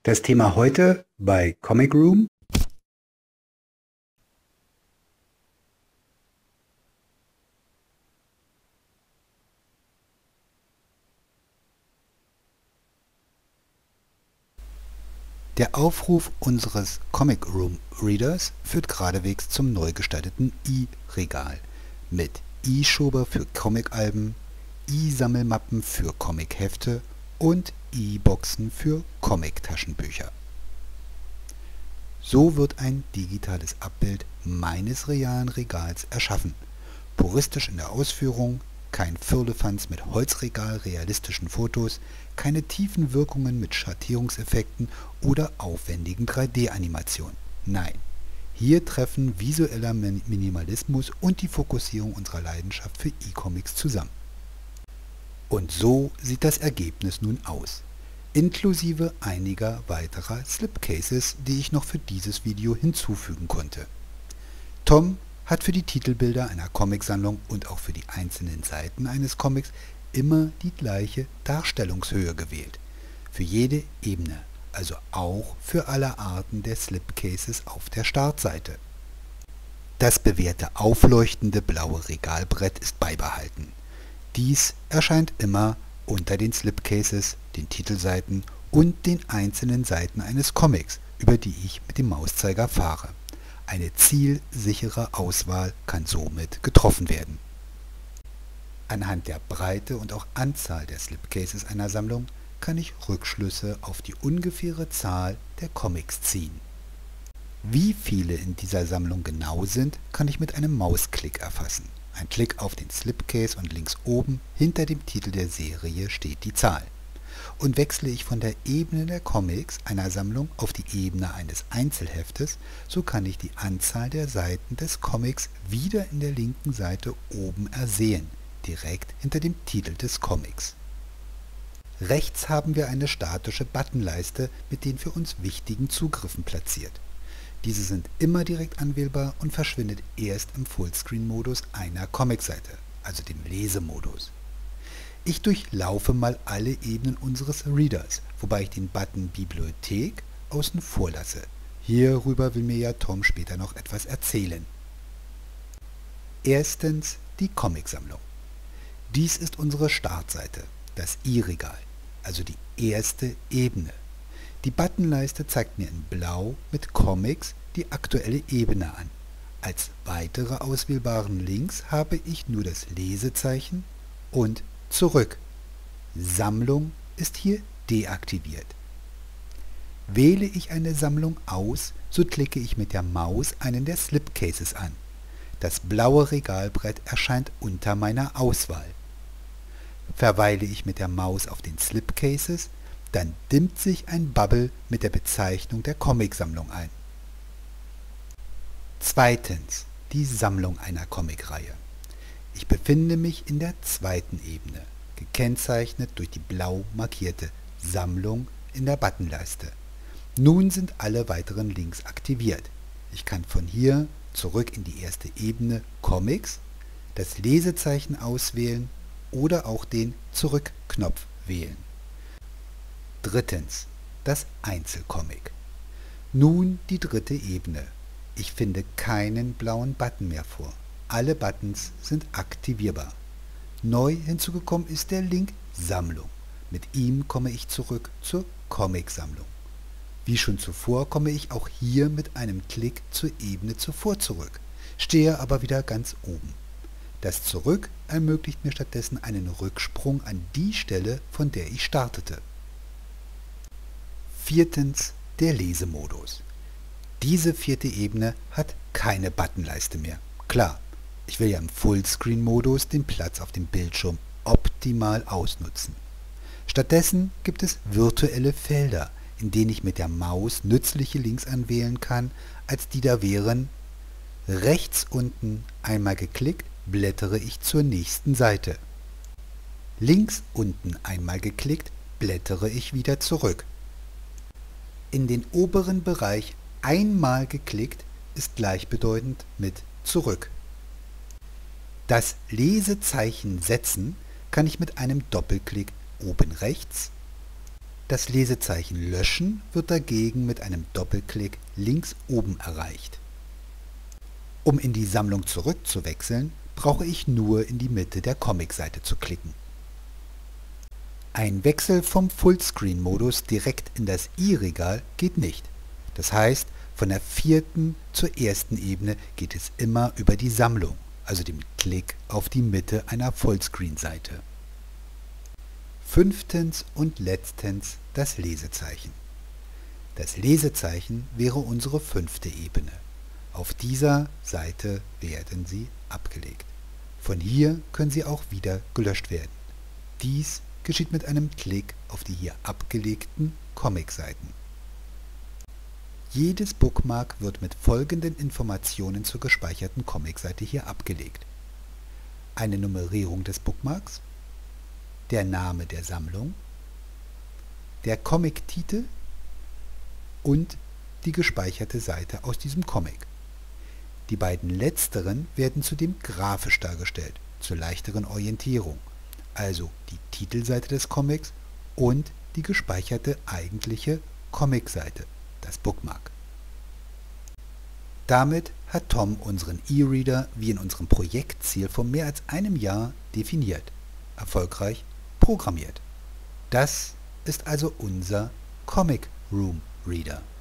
Das Thema heute bei Comic Room: Der Aufruf unseres Comic Room Readers führt geradewegs zum neu gestalteten i-Regal mit i-Schober für Comic-Alben, i-Sammelmappen für Comic-Hefte und i-Boxen für Comic-Taschenbücher. So wird ein digitales Abbild meines realen Regals erschaffen. Puristisch in der Ausführung, kein Firlefanz mit Holzregal-realistischen Fotos, keine tiefen Wirkungen mit Schattierungseffekten oder aufwendigen 3D-Animationen. Nein, hier treffen visueller Minimalismus und die Fokussierung unserer Leidenschaft für E-Comics zusammen. Und so sieht das Ergebnis nun aus, inklusive einiger weiterer Slipcases, die ich noch für dieses Video hinzufügen konnte. Tom hat für die Titelbilder einer Comicsammlung und auch für die einzelnen Seiten eines Comics immer die gleiche Darstellungshöhe gewählt. Für jede Ebene, also auch für alle Arten der Slipcases auf der Startseite. Das bewährte aufleuchtende blaue Regalbrett ist beibehalten. Dies erscheint immer unter den Slipcases, den Titelseiten und den einzelnen Seiten eines Comics, über die ich mit dem Mauszeiger fahre. Eine zielsichere Auswahl kann somit getroffen werden. Anhand der Breite und auch Anzahl der Slipcases einer Sammlung kann ich Rückschlüsse auf die ungefähre Zahl der Comics ziehen. Wie viele in dieser Sammlung genau sind, kann ich mit einem Mausklick erfassen. Ein Klick auf den Slipcase und links oben hinter dem Titel der Serie steht die Zahl. Und wechsle ich von der Ebene der Comics einer Sammlung auf die Ebene eines Einzelheftes, so kann ich die Anzahl der Seiten des Comics wieder in der linken Seite oben ersehen, direkt hinter dem Titel des Comics. Rechts haben wir eine statische Buttonleiste mit den für uns wichtigen Zugriffen platziert. Diese sind immer direkt anwählbar und verschwindet erst im Fullscreen-Modus einer Comicseite, also dem Lesemodus. Ich durchlaufe mal alle Ebenen unseres Readers, wobei ich den Button Bibliothek außen vor lasse. Hierüber will mir ja Tom später noch etwas erzählen. Erstens die Comicsammlung. Dies ist unsere Startseite, das i-Regal, also die erste Ebene. Die Buttonleiste zeigt mir in Blau mit Comics die aktuelle Ebene an. Als weitere auswählbaren Links habe ich nur das Lesezeichen und Zurück. Sammlung ist hier deaktiviert. Wähle ich eine Sammlung aus, so klicke ich mit der Maus einen der Slipcases an. Das blaue Regalbrett erscheint unter meiner Auswahl. Verweile ich mit der Maus auf den Slipcases, dann dimmt sich ein Bubble mit der Bezeichnung der Comicsammlung ein. Zweitens, die Sammlung einer Comicreihe. Ich befinde mich in der zweiten Ebene, gekennzeichnet durch die blau markierte Sammlung in der Buttonleiste. Nun sind alle weiteren Links aktiviert. Ich kann von hier zurück in die erste Ebene Comics, das Lesezeichen auswählen oder auch den Zurück-Knopf wählen. Drittens, das Einzelcomic. Nun die dritte Ebene. Ich finde keinen blauen Button mehr vor. Alle Buttons sind aktivierbar. Neu hinzugekommen ist der Link Sammlung. Mit ihm komme ich zurück zur Comicsammlung. Wie schon zuvor komme ich auch hier mit einem Klick zur Ebene zuvor zurück, stehe aber wieder ganz oben. Das Zurück ermöglicht mir stattdessen einen Rücksprung an die Stelle, von der ich startete. Viertens, der Lesemodus. Diese vierte Ebene hat keine Buttonleiste mehr. Klar, ich will ja im Fullscreen-Modus den Platz auf dem Bildschirm optimal ausnutzen. Stattdessen gibt es virtuelle Felder, in denen ich mit der Maus nützliche Links anwählen kann, als die da wären: rechts unten einmal geklickt, blättere ich zur nächsten Seite. Links unten einmal geklickt, blättere ich wieder zurück. In den oberen Bereich einmal geklickt ist gleichbedeutend mit zurück. Das Lesezeichen setzen kann ich mit einem Doppelklick oben rechts Das Lesezeichen Löschen wird dagegen mit einem Doppelklick links oben erreicht. Um in die Sammlung zurückzuwechseln, brauche ich nur in die Mitte der Comicseite zu klicken. Ein Wechsel vom Fullscreen-Modus direkt in das i-Regal geht nicht. Das heißt, von der 4. zur 1. Ebene geht es immer über die Sammlung, also dem Klick auf die Mitte einer Fullscreen-Seite. 5. und letztens das Lesezeichen. Das Lesezeichen wäre unsere 5. Ebene. Auf dieser Seite werden sie abgelegt. Von hier können sie auch wieder gelöscht werden. Dies geschieht mit einem Klick auf die hier abgelegten Comicseiten. Jedes Bookmark wird mit folgenden Informationen zur gespeicherten Comicseite hier abgelegt: eine Nummerierung des Bookmarks, der Name der Sammlung, der Comic-Titel und die gespeicherte Seite aus diesem Comic. Die beiden letzteren werden zudem grafisch dargestellt, zur leichteren Orientierung, also die Titelseite des Comics und die gespeicherte eigentliche Comicseite, das Bookmark. Damit hat Tom unseren E-Reader wie in unserem Projektziel vor mehr als einem Jahr definiert, erfolgreich programmiert. Das ist also unser Comic Room Reader.